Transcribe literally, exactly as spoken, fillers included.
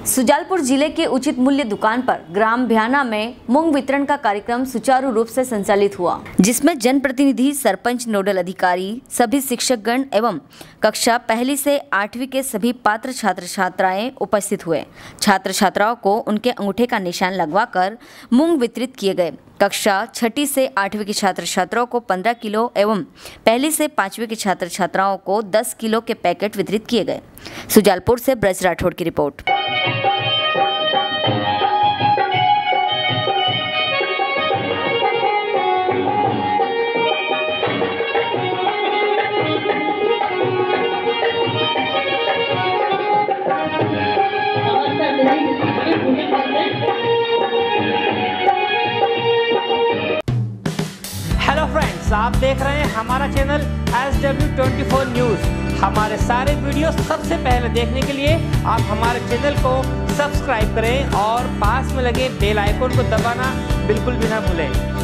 सुजालपुर जिले के उचित मूल्य दुकान पर ग्राम भ्याना में मूंग वितरण का कार्यक्रम सुचारू रूप से संचालित हुआ, जिसमें जनप्रतिनिधि, सरपंच, नोडल अधिकारी, सभी शिक्षकगण एवं कक्षा पहली से आठवीं के सभी पात्र छात्र छात्राएं उपस्थित हुए। छात्र छात्राओं को उनके अंगूठे का निशान लगवाकर मूंग वितरित किए गए। कक्षा छठी से आठवीं के छात्र छात्राओं को पंद्रह किलो एवं पहली से पाँचवीं के छात्र छात्राओं को दस किलो के पैकेट वितरित किए गए। सुजालपुर से ब्रज राठौड़ की रिपोर्ट। हेलो फ्रेंड्स, आप देख रहे हैं हमारा channel S W twenty four news. हमारे सारे वीडियो सबसे पहले देखने के लिए आप हमारे चैनल को सब्सक्राइब करें और पास में लगे बेल आइकन को दबाना बिल्कुल भी ना भूलें।